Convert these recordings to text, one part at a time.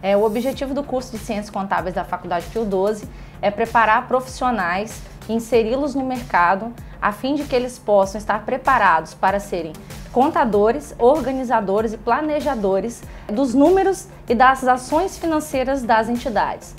O objetivo do curso de Ciências Contábeis da Faculdade Pio XII é preparar profissionais e inseri-los no mercado a fim de que eles possam estar preparados para serem contadores, organizadores e planejadores dos números e das ações financeiras das entidades.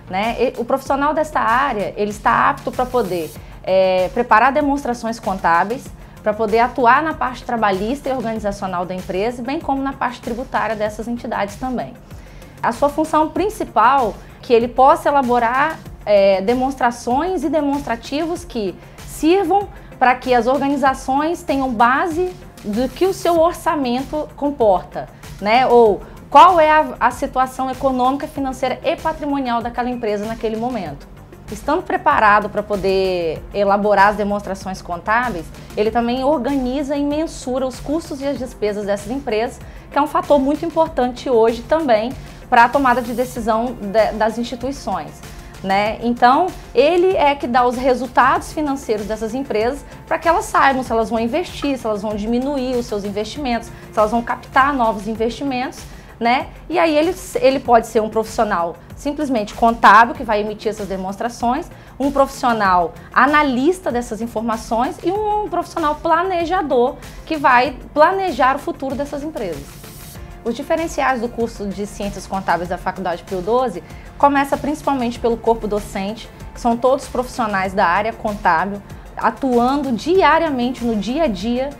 O profissional desta área ele está apto para poder preparar demonstrações contábeis, para poder atuar na parte trabalhista e organizacional da empresa, bem como na parte tributária dessas entidades também. A sua função principal é que ele possa elaborar demonstrações e demonstrativos que sirvam para que as organizações tenham base do que o seu orçamento comporta, ou qual é a situação econômica, financeira e patrimonial daquela empresa naquele momento. Estando preparado para poder elaborar as demonstrações contábeis, ele também organiza e mensura os custos e as despesas dessas empresas, que é um fator muito importante hoje também para a tomada de decisão das instituições. Então, ele é que dá os resultados financeiros dessas empresas para que elas saibam se elas vão investir, se elas vão diminuir os seus investimentos, se elas vão captar novos investimentos, E aí ele pode ser um profissional simplesmente contábil, que vai emitir essas demonstrações, um profissional analista dessas informações e um profissional planejador, que vai planejar o futuro dessas empresas. Os diferenciais do curso de Ciências Contábeis da Faculdade Pio XII começa principalmente pelo corpo docente, que são todos profissionais da área contábil, atuando diariamente no dia a dia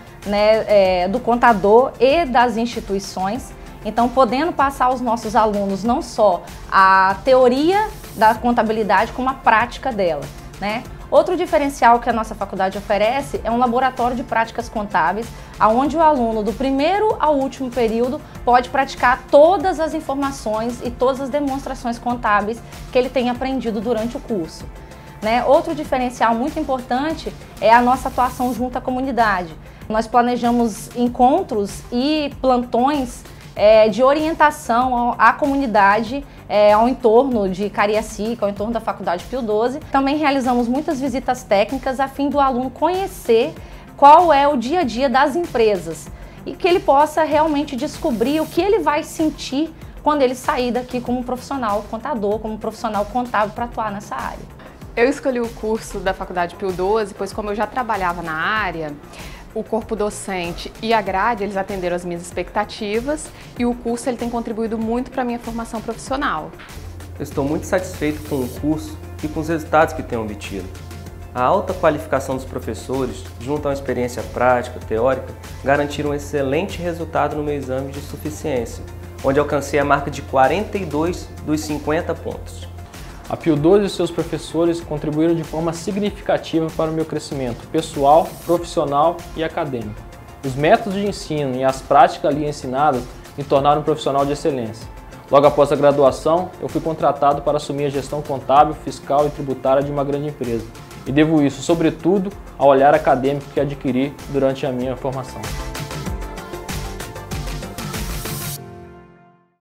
do contador e das instituições. Então, podendo passar aos nossos alunos não só a teoria da contabilidade, como a prática dela, Outro diferencial que a nossa faculdade oferece é um laboratório de práticas contábeis, onde o aluno do primeiro ao último período pode praticar todas as informações e todas as demonstrações contábeis que ele tem aprendido durante o curso. Outro diferencial muito importante é a nossa atuação junto à comunidade. Nós planejamos encontros e plantões de orientação à comunidade ao entorno de Cariacica, ao entorno da Faculdade Pio XII. Também realizamos muitas visitas técnicas a fim do aluno conhecer qual é o dia a dia das empresas e que ele possa realmente descobrir o que ele vai sentir quando ele sair daqui como profissional contador, como profissional contábil para atuar nessa área. Eu escolhi o curso da Faculdade Pio XII, pois como eu já trabalhava na área, o corpo docente e a grade, eles atenderam as minhas expectativas e o curso ele tem contribuído muito para a minha formação profissional. Eu estou muito satisfeito com o curso e com os resultados que tenho obtido. A alta qualificação dos professores, junto a uma experiência prática, teórica, garantiram um excelente resultado no meu exame de suficiência, onde alcancei a marca de 42 dos 50 pontos. A Pio XII e seus professores contribuíram de forma significativa para o meu crescimento pessoal, profissional e acadêmico. Os métodos de ensino e as práticas ali ensinadas me tornaram um profissional de excelência. Logo após a graduação, eu fui contratado para assumir a gestão contábil, fiscal e tributária de uma grande empresa. E devo isso, sobretudo, ao olhar acadêmico que adquiri durante a minha formação.